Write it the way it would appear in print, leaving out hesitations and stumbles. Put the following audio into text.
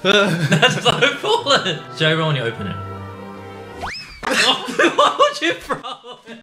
That's so fallen. Show everyone when you open it. Why would you throw it?